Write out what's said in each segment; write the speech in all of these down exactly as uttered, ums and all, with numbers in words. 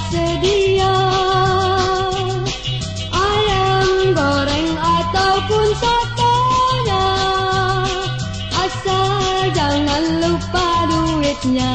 sedia. Ayam goreng ataupun sotonya, asal jangan lupa duitnya.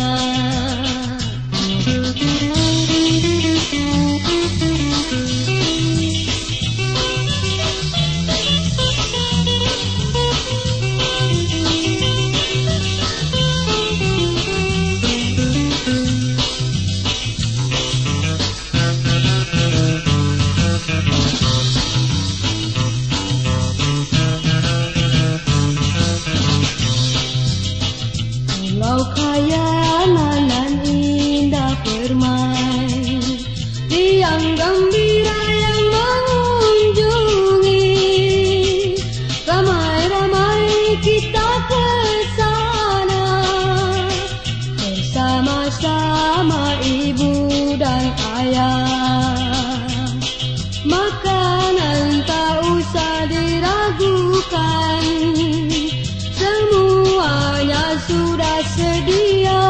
Pulau Kayangan nan indah permai, riang gembira yang mengunjungi. Ramai-ramai kita ke sana, bersama-sama ibu dan ayah. Makanan tak usah diragukan, semuanya sudah sedia.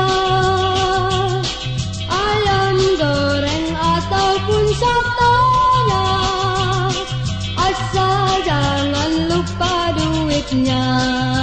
Ayam goreng ataupun sotonya, asal jangan lupa duitnya.